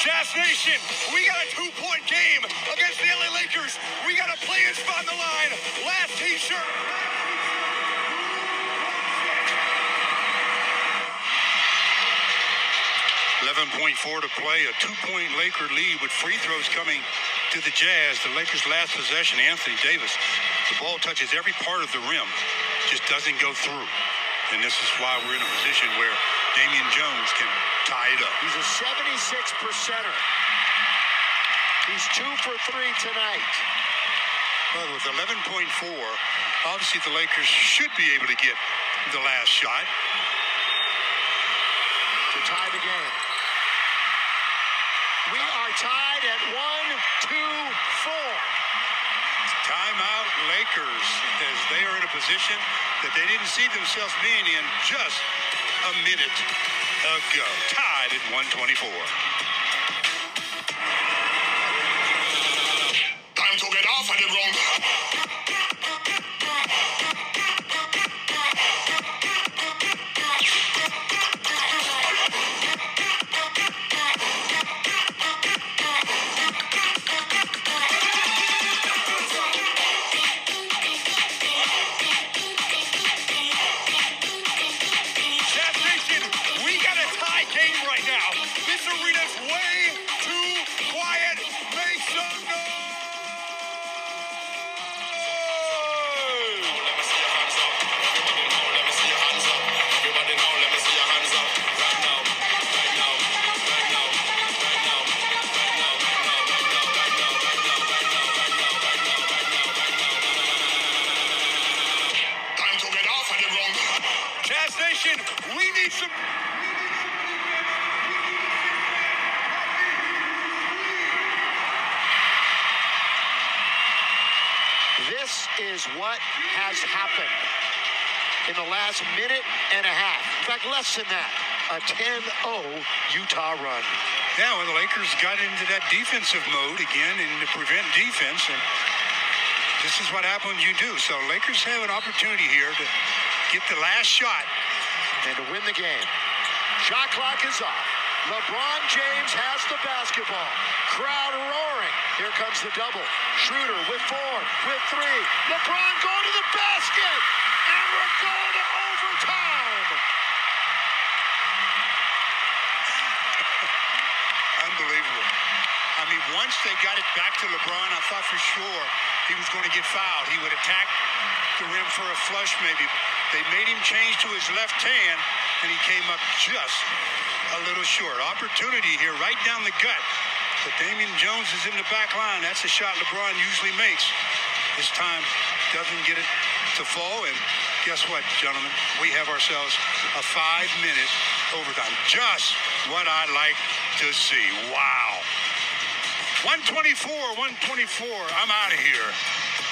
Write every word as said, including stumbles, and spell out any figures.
Jazz Nation, we got a two-point game against the L A Lakers. We got a play-in spot on the line. Last T-shirt. eleven point four to play, a two-point Laker lead with free throws coming to the Jazz. The Lakers' last possession, Anthony Davis. The ball touches every part of the rim, just doesn't go through. And this is why we're in a position where Damian Jones can tie it up. He's a seventy-six percenter. He's two for three tonight. Well, with eleven point four, obviously the Lakers should be able to get the last shot to tie the game. We are tied at one, two, four. Timeout Lakers, as they are in a position that they didn't see themselves being in just a minute ago. Tied at one twenty-four. Time to get off of the ground. We need some... This is what has happened in the last minute and a half. In fact, less than that. A ten oh Utah run. Yeah, well, the Lakers got into that defensive mode again and to prevent defense. And this is what happens you do. So Lakers have an opportunity here to get the last shot. And to win the game. Shot clock is off. LeBron James has the basketball. Crowd roaring. Here comes the double. Schroeder with four, with three. LeBron going to the basket. And we're going to overtime. Unbelievable. I mean, once they got it back to LeBron, I thought for sure he was going to get fouled. He would attack the rim for a flush maybe. They made him change to his left hand, and he came up just a little short. Opportunity here right down the gut. But Damian Jones is in the back line. That's a shot LeBron usually makes. This time doesn't get it to fall. And guess what, gentlemen? We have ourselves a five-minute overtime. Just what I like to see. Wow. one twenty-four, one twenty-four. I'm out of here.